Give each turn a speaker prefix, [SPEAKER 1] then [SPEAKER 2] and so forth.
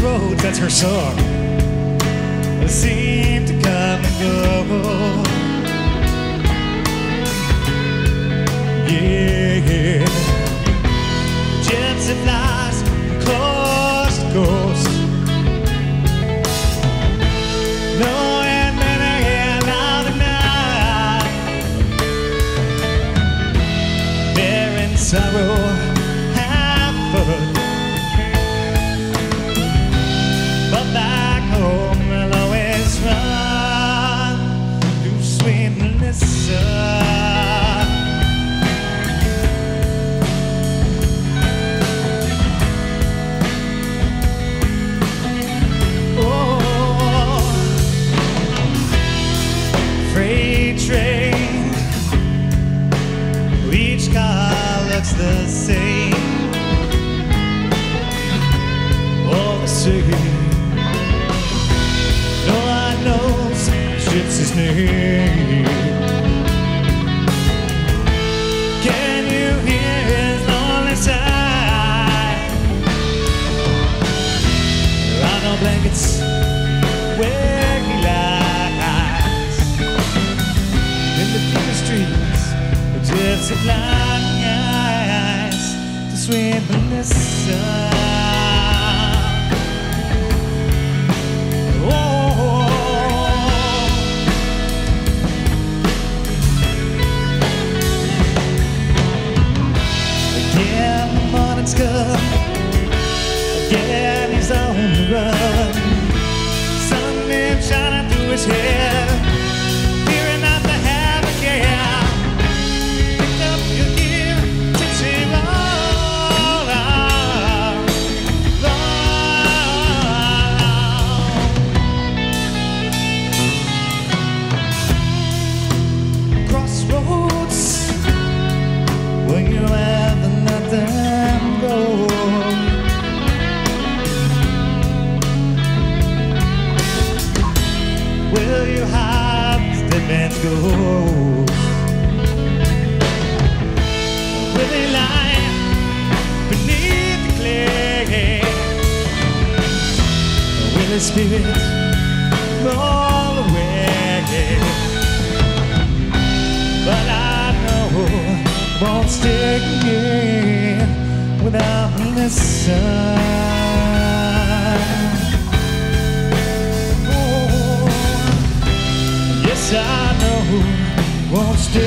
[SPEAKER 1] Crossroads, that's her song, seem to come and go. Yeah, gypsy flies from coast to coast. Knowing that I am out tonight, bearing sorrow half fun. But back home I'll always run through sweet Melissa. Train, each car looks the same, all the same. No one knows Gypsy's name. Can you hear his lonely sigh? There are no blankets where he lies. In the deep streets, just a blind eyes to sweet Melissa. Oh, again the morning's come, again he's on the run. Sun shining through his hair. Will you have the man's ghost? Will they lie beneath the clay? Will his spirit roll away? But I know it won't stay without Melissa. I know won't stay